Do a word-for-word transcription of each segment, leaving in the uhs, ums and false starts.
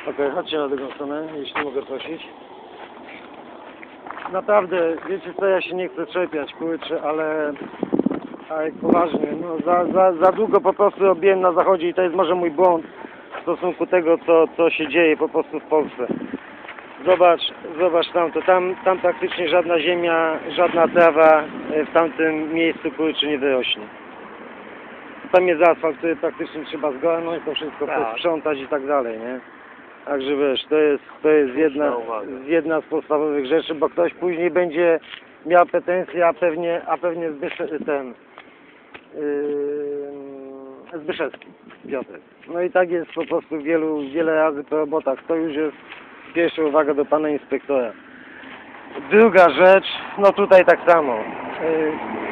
Okej, chodźcie na drugą stronę, jeśli mogę prosić. Naprawdę, wiecie co, ja się nie chcę czepiać, kurczę, ale, ale poważnie, no za, za, za długo po prostu robiłem na zachodzie i to jest może mój błąd w stosunku tego, co, co się dzieje po prostu w Polsce. Zobacz, zobacz tamto, tam, tam praktycznie żadna ziemia, żadna trawa w tamtym miejscu, kurczę, nie wyrośnie. Tam jest asfalt, który praktycznie trzeba zgarnąć, to wszystko Tak. posprzątać i tak dalej, nie? Także wiesz, to jest, to jest jedna, jedna z podstawowych rzeczy, bo ktoś później będzie miał pretensje, a pewnie, a pewnie Zbysze, ten yy, Zbyszewski, Piotrek. No i tak jest po prostu wielu, wiele razy po robotach. To już jest pierwsza uwaga do pana inspektora. Druga rzecz, no tutaj tak samo. Yy,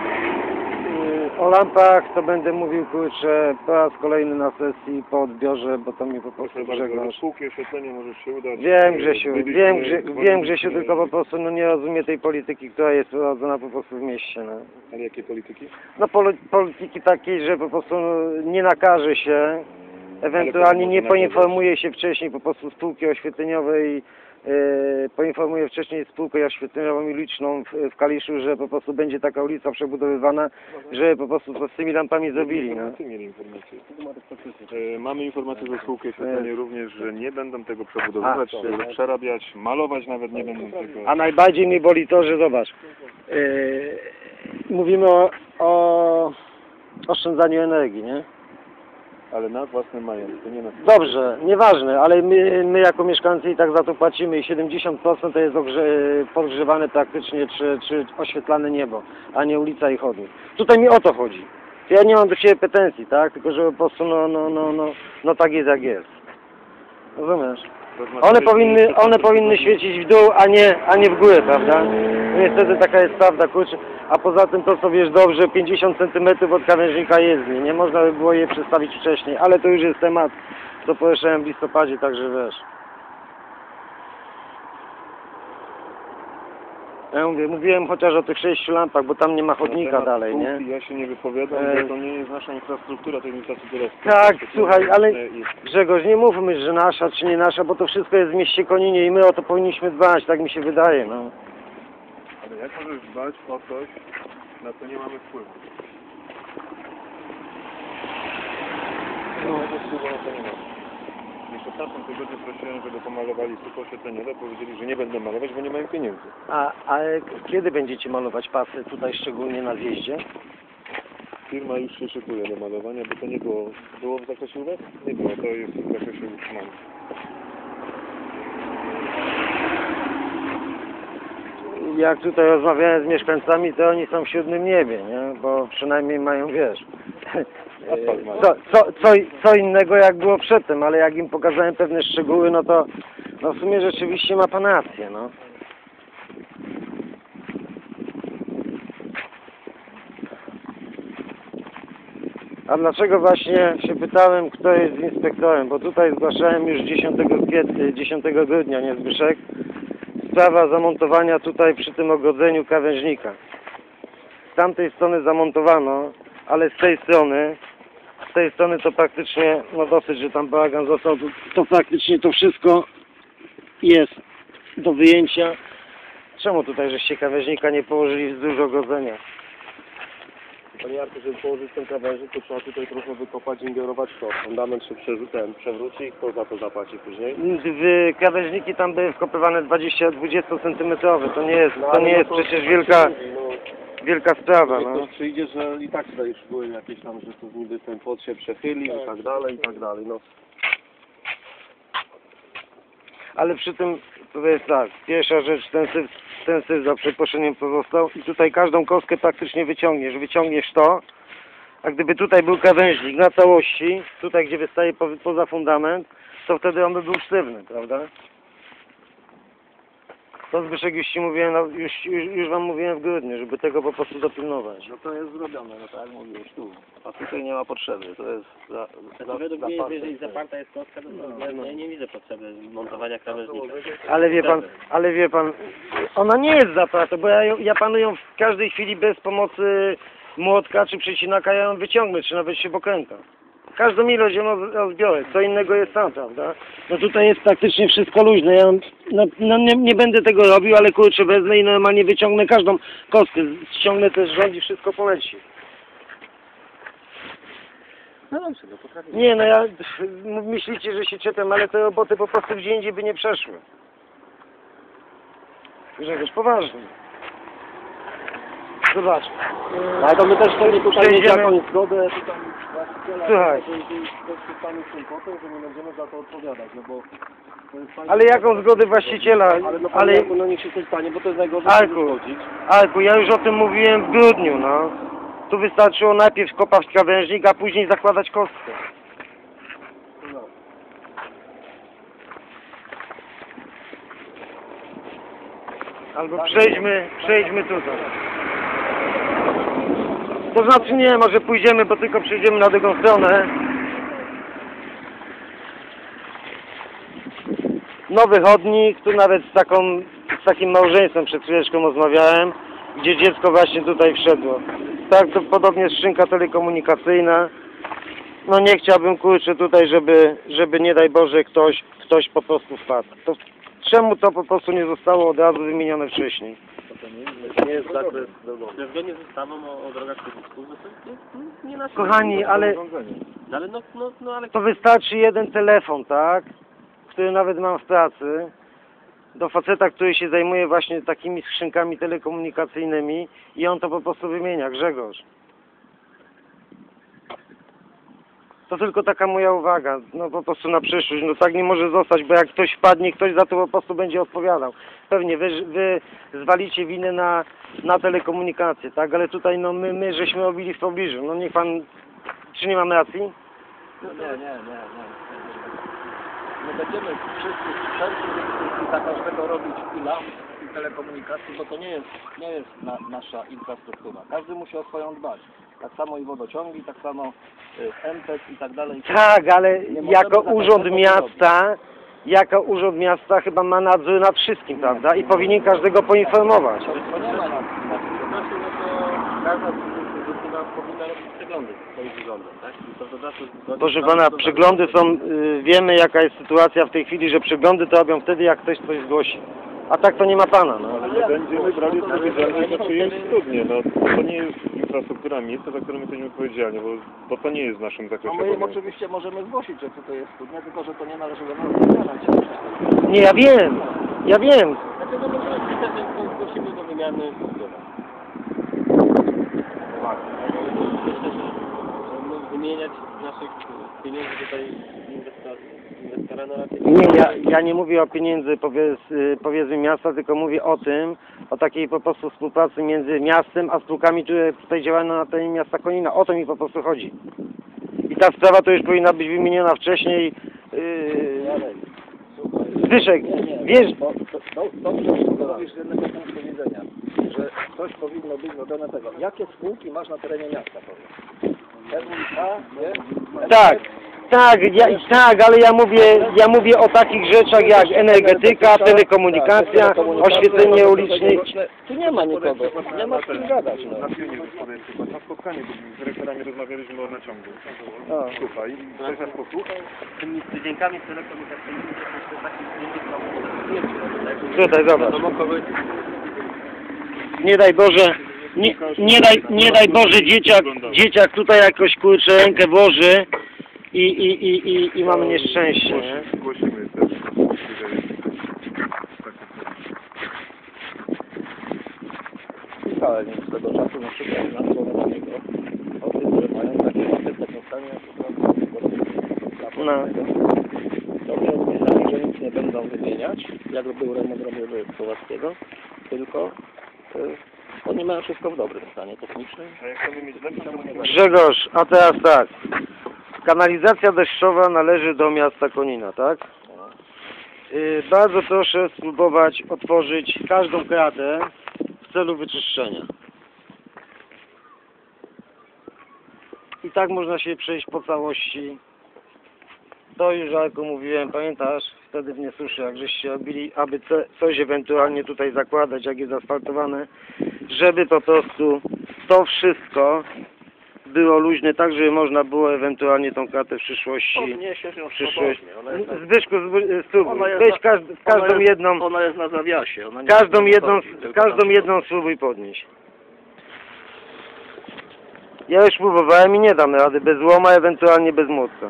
O lampach to będę mówił, kurczę, po raz kolejny na sesji po odbiorze, bo to mi po prostu żegnasz. Spółki oświetlenie może się udać. Wiem, Grzesiu, wiem, Grze, wiem, Grzesiu, tylko po prostu no, nie rozumie tej polityki, która jest prowadzona po prostu w mieście. No, Ale jakiej polityki? no poli polityki takiej, że po prostu no, nie nakaże się, ewentualnie nie poinformuje się wcześniej po prostu spółki oświetleniowej, Yy, poinformuję wcześniej spółkę oświetleniową i liczną w, w Kaliszu, że po prostu będzie taka ulica przebudowywana, że po prostu co z tymi lampami zrobili. No. Mieli informacje. E, mamy informację ze spółki oświetlenia również, że nie będą tego przebudowywać, A, przerabiać, malować nawet nie będą tego. A najbardziej mnie boli to, że zobacz, yy, mówimy o, o oszczędzaniu energii, nie? Ale na własnym majątku, nie na Dobrze, nieważne, ale my, my jako mieszkańcy i tak za to płacimy i siedemdziesiąt procent to jest ogrze, podgrzewane praktycznie czy, czy oświetlane niebo, a nie ulica i chodnik. Tutaj mi o to chodzi. Ja nie mam do Ciebie pretensji, tak? Tylko że po prostu no, no, no, no, no tak jest jak jest. Rozumiesz? One powinny, one powinny świecić w dół, a nie, a nie w górę, prawda? No niestety taka jest prawda, kurczę. A poza tym to co wiesz dobrze, pięćdziesiąt centymetrów od krawężnika jezdni. Nie można by było je przedstawić wcześniej, ale to już jest temat, co poruszałem w listopadzie, także wiesz. Ja mówię, mówiłem chociaż o tych sześciu lampach, bo tam nie ma chodnika dalej, nie? Ja się nie wypowiadam, E... bo to nie jest nasza infrastruktura, to jest infrastruktura. Tak, słuchaj, ale Grzegorz, nie mówmy, że nasza czy nie nasza, bo to wszystko jest w mieście Koninie i my o to powinniśmy dbać, tak mi się wydaje, no. Ale jak możesz dbać o coś, na co nie mamy wpływu? No, to wpływu na to nie ma. Jeszcze w tamtym tygodniu prosiłem, żeby pomalowali słup oświetleniowe, powiedzieli, że nie będą malować, bo nie mają pieniędzy. A, a kiedy będziecie malować pasy tutaj, szczególnie na zjeździe? Firma już się szykuje do malowania, bo to nie było, było w zakresie uwag? Nie było, to jest w zakresie utrzymania. Jak tutaj rozmawiałem z mieszkańcami, to oni są w siódmym niebie, nie? Bo przynajmniej mają, wiesz, co, co, co, co innego jak było przedtem, ale jak im pokazałem pewne szczegóły, no to no w sumie rzeczywiście ma pan rację, no. A dlaczego właśnie się pytałem, kto jest inspektorem? Bo tutaj zgłaszałem już dziesiątego grudnia, nie Zbyszek? Sprawa zamontowania tutaj przy tym ogrodzeniu krawężnika. Z tamtej strony zamontowano, ale z tej strony, z tej strony to praktycznie, no dosyć, że tam bałagan został, to, to praktycznie to wszystko jest do wyjęcia. Czemu tutaj żeście krawężnika nie położyli wzdłuż ogrodzenia? Panie Jarku, żeby położyć ten krawężnik, to trzeba tutaj trochę wykopać, ingerować w to. Fundament się przerzu- ten przewróci i kto za to zapłaci później? W krawężniki tam były wkopywane dwadzieścia centymetrowe. To nie jest, to nie jest przecież wielka, wielka sprawa. Jak No. ktoś przyjdzie, że i tak tutaj już były jakieś tam, że tu niby ten płot się przechylił i tak dalej, i tak dalej. No. Ale przy tym, to jest tak, pierwsza rzecz, ten syf, ten syf za przeproszeniem pozostał i tutaj każdą kostkę praktycznie wyciągniesz, wyciągniesz to, a gdyby tutaj był krawężnik na całości, tutaj gdzie wystaje po, poza fundament, to wtedy on by był sztywny, prawda? To Zbyszek już Ci mówiłem, no, już, już, już Wam mówiłem w grudniu, żeby tego po prostu dopilnować. No to jest zrobione, no tak jak mówiłeś tu. A tutaj nie ma potrzeby, to jest za, za, Znaczy, według mnie, zaparte. jeżeli zaparta jest kostka, to no, no. Ja nie widzę potrzeby montowania krawężnika. Ale wie Pan, ale wie Pan, ona nie jest zaparta, bo ja, ją- ja Panu ją w każdej chwili bez pomocy młotka czy przecinaka ja ją wyciągnę, czy nawet śrubokręta. Każdą ilość ją rozbiorę, co innego jest tam, prawda? No tutaj jest praktycznie wszystko luźne, ja no, no nie, nie będę tego robił, ale kurczę wezmę i normalnie wyciągnę każdą kostkę, ściągnę też rząd i wszystko poleci. No dobrze, no potrafię. Nie, no ja, myślicie, że się czepiam, ale te roboty po prostu gdzie indziej by nie przeszły. Grzegorz, poważnie. Zobacz. Ale to my też chcemy tutaj mieć Przejdziemy- jakąś zgodę tutaj właściciela, Słuchaj. że ktoś stanie z tym kotem, że nie będziemy za to odpowiadać, no bo to jest fajne. Ale jaką zgodę właściciela? Ale no Ale, ale no niech się coś stanie, bo to jest najgorzej, Arku. żeby wchodzić. Arku, ja już o tym mówiłem w grudniu, no. Tu wystarczyło najpierw kopać krawężnik, a później zakładać kostkę. No. Albo przejdźmy, przejdźmy tutaj. To znaczy nie, może pójdziemy, bo tylko przejdziemy na drugą stronę. Nowy chodnik, tu nawet z taką, z takim małżeństwem przed chwileczką rozmawiałem, gdzie dziecko właśnie tutaj wszedło. Tak, to podobnie skrzynka telekomunikacyjna. No nie chciałbym, kurczę, tutaj, żeby, żeby nie daj Boże ktoś, ktoś po prostu wpadł. To czemu to po prostu nie zostało od razu wymienione wcześniej? To nie jest zakres drogowy. Że zgodnie z ustawą o, o drogach publicznych, no to jest no, nie nasze... Kochani, ale Ale no, no, no ale... to wystarczy jeden telefon, tak? Który nawet mam w pracy. Do faceta, który się zajmuje właśnie takimi skrzynkami telekomunikacyjnymi i on to po prostu wymienia. Grzegorz. To tylko taka moja uwaga, no po prostu na przyszłość, no tak nie może zostać, bo jak ktoś wpadnie, ktoś za to po prostu będzie odpowiadał. Pewnie wy, wy zwalicie winę na, na telekomunikację, tak, ale tutaj no my, my żeśmy robili w pobliżu, no niech pan, czy nie mam racji? No nie, nie, nie, nie. Nie będziemy wszyscy wszelkie dla każdego robić i lamp, i telekomunikacji, bo to nie jest, nie jest na, nasza infrastruktura. Każdy musi o swoją dbać. Tak samo i wodociągi, tak samo y, M P E C i tak dalej. Tak, ale Nie możemy jako za urząd każdego miasta, jako urząd miasta chyba ma nadzór nad wszystkim, prawda? I powinien każdego poinformować. To, to nie ma na, na Właśnie, no to każda instytucja powinna robić przeglądy swoim urządem, tak? I to, to znaczy, Proszę pana, przeglądy są, y, wiemy jaka jest sytuacja w tej chwili, że przeglądy to robią wtedy, jak ktoś coś zgłosi. A tak to nie ma pana, no. Ale nie będziemy brali odpowiedzialności za czyjeś studnie, no to nie jest infrastruktura miejsca, za którą my jesteśmy odpowiedzialni, bo, bo to nie jest w naszym No zakresie my im obowiązku. oczywiście możemy zgłosić, że tutaj jest studnia, tylko że to nie należy do nas wymieniać. Nie, ja wiem, ja wiem. Znaczy, no możemy wpisać, że zgłosimy do wymiany zdrowa. Myślę, że żeby wymieniać naszych pieniędzy tutaj inwestora, inwestora no raczej... Nie, ja, ja nie mówię o pieniędzy powiedz, y, powiedzmy miasta, tylko mówię o tym, o takiej po prostu współpracy między miastem a spółkami, które tutaj działają na terenie miasta Konina. O to mi po prostu chodzi. I ta sprawa to już powinna być wymieniona wcześniej. Yy, Zbyszek, wiesz... Bo to, to, dobrze, że robisz z jednego punktu widzenia, że coś powinno być robione tego. Jakie spółki masz na terenie miasta, powiem? R W A, nie? Tak, tak, ja, tak, ale ja mówię, ja mówię o takich rzeczach jak energetyka, telekomunikacja, oświetlenie uliczne. Tu nie ma nikogo, nie ma z kim gadać. No. Na pilnie gospodarstwie, chyba na spotkaniu z dyrektorami rozmawialiśmy o naciągu. O. Słuchaj, i ktoś nas posłuchał? Tymi studzienkami telekomunikacyjnymi to jest taki zdjęcie, Tutaj, zobacz. wiadomo kogoś... Nie daj Boże, nie, nie, daj, nie daj Boże dzieciak, dzieciak tutaj jakoś kurczę rękę włoży i, i, i, i, i mamy nieszczęście, nie? Głosimy też. Pisałem im swego czasu na przykład na stronę na niego o tym, że mają takie świetne powstanie No. Dobrze odpisali, że nic nie będą wymieniać, jak był remont robiony Kołackiego, tylko y, oni mają wszystko w dobrym stanie technicznym. A jak chcemy mieć lepsze, to nie Grzegorz, a teraz tak. Kanalizacja deszczowa należy do miasta Konina, tak? Yy, bardzo proszę spróbować otworzyć każdą kratę w celu wyczyszczenia. I tak można się przejść po całości. To już, jak mówiłem, pamiętasz, wtedy w Niesuszy, jak żeście robili, aby ce, coś ewentualnie tutaj zakładać, jak jest asfaltowane, żeby po prostu to wszystko było luźne, tak żeby można było ewentualnie tą klatę w przyszłości... Podniesiesz ją w przyszłości. swobodnie. Ona jest na- Zbyszku, zby- spróbuj. Ona jest Weź na- każd w ona każdą jest- jedną, Ona jest na zawiasie. Ona nie każdą nie jedną, wychodzi, tylko każdą tam- jedną spróbuj podnieść. Ja już próbowałem i nie dam rady bez łoma, ewentualnie bez młotka.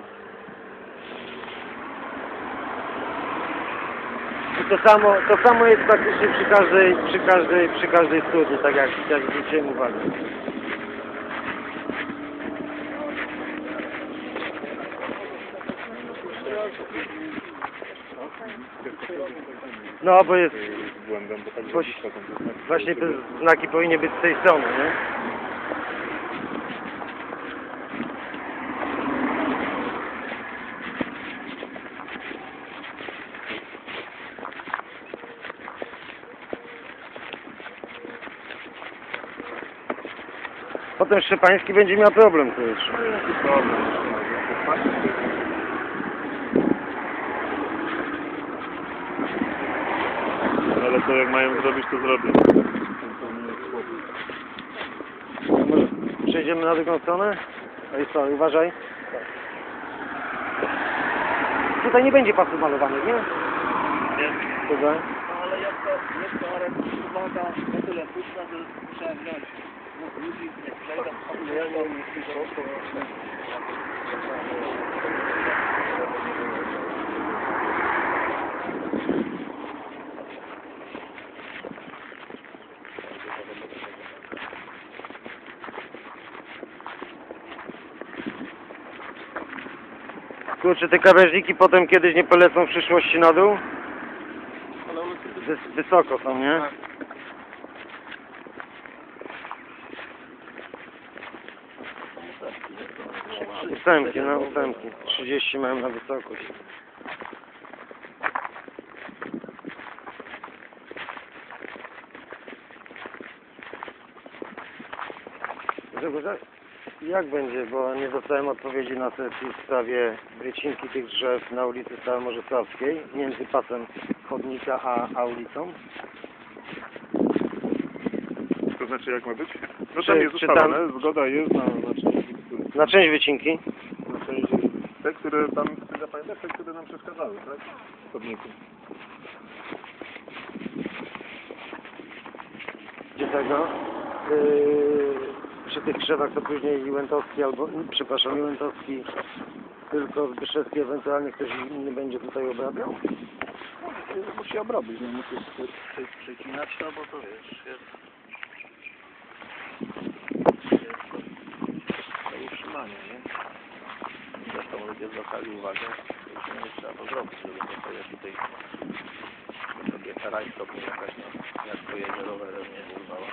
I to samo, to samo jest praktycznie przy każdej, przy każdej, przy każdej studni, tak jak, jak zwróciłem uwagę. No, bo jest, Błędem, bo tak Boś- zrobić taką piosenkę, właśnie te żeby- znaki powinny być z tej strony, nie? Potem Szczepański będzie miał problem, kurczę. Dobra, ale to jak mają zrobić, to zrobią. Może przejdziemy na drugą stronę? Ej, sorry, uważaj. Tutaj nie będzie pasów malowanych, nie? Nie. Tutaj. No ale jest to, jest to ale uwaga na tyle pusta, że trzeba wziąć no, ludzi, nie przejdą, nie, nie, nie, Kurczę, te krawężniki potem kiedyś nie polecą w przyszłości na dół? Wys wysoko są, nie? Ósemki, no ósemki. trzydzieści mają na wysokość. Grzegorz, jak będzie, bo nie dostałem odpowiedzi na sesji w sprawie wycinki tych drzew na ulicy Staromorzecowskiej między pasem chodnika a, a ulicą? To znaczy jak ma być? No Czy- tam jest czy ustalone, tam- zgoda jest na, na część, Na część wycinki? na część te, które tam, chcę zapamiętać, te, które nam przeszkadzały, tak? Chodniku. Gdzie tego? Yy, przy tych krzewach to później Łętowski albo, przepraszam, Łętowski, tylko Zbyszewski, ewentualnie ktoś inny będzie tutaj obrabiał? musi obrobić, nie musi przy- przycinać to, bo to wiesz, jest, jest to, to utrzymanie, nie? Zresztą ludzie zwracali uwagę, że nie trzeba to zrobić, żeby nie to jest tutaj sobie karajsko, bo jakaś no, jak pojedzie rowerem, nie urwała.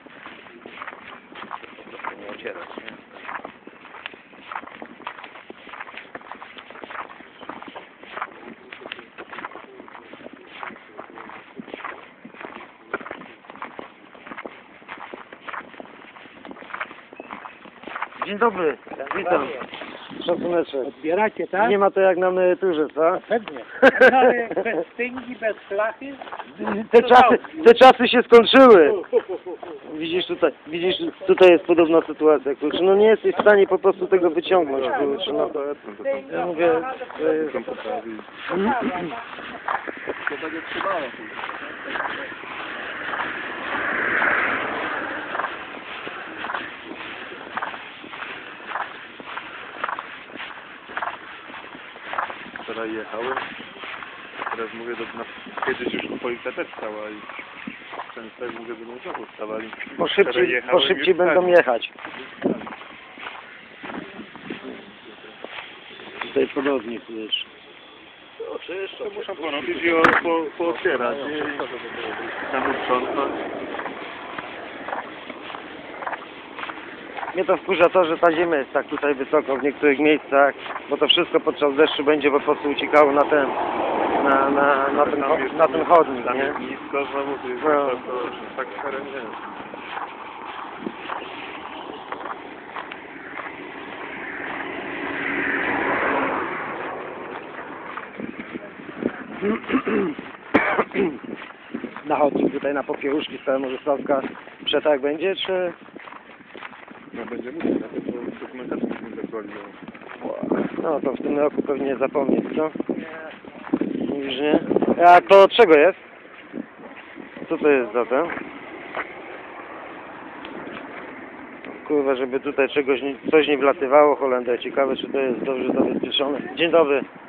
Po prostu nie ocierać, nie? Dzień dobry, witam. Szacuneczek. Odbieracie, tak? Nie ma to jak na emeryturze, co? Pewnie. No, ale bez styngi, bez flachy. Te czasy, te czasy się skończyły. Widzisz tutaj, widzisz, tutaj jest podobna sytuacja, kurczę. No nie jesteś w stanie po prostu tego wyciągnąć, kurczę. No, To jest, to tam ja mówię, to jest... są poprawi. To będzie trzymało. Wczoraj jechałem, teraz mówię, do, na, kiedyś już policja też stała i często jak mówię, będą znowu stawali. Bo Wczoraj szybciej, jechałem, bo szybciej już będą tak. jechać. Tutaj podobnie, wiesz. Oczywiście. To muszą porobić i o, po, pootwierać i tam uprzątnąć. Mnie to wkurza to, że ta ziemia jest tak tutaj wysoko w niektórych miejscach, bo to wszystko podczas deszczu będzie po prostu uciekało na ten, na, na, na, ten, cho- na ten chodnik, Tam nie? jest nisko, znowu tu jest No. wysoko, tak teren nie jest. Na chodnik tutaj na Popiełuszki, Staromorzecowska, przetarg będzie, czy... No będzie musiał, na to dokumentacji musimy zaktualizować. No to w tym roku pewnie zapomnieć, co? Mówisz, nie? A to od czego jest? Co to jest za ten? Kurwa, żeby tutaj czegoś nie, coś nie wlatywało, Holender. Ciekawe, czy to jest dobrze zabezpieczone. Dzień dobry.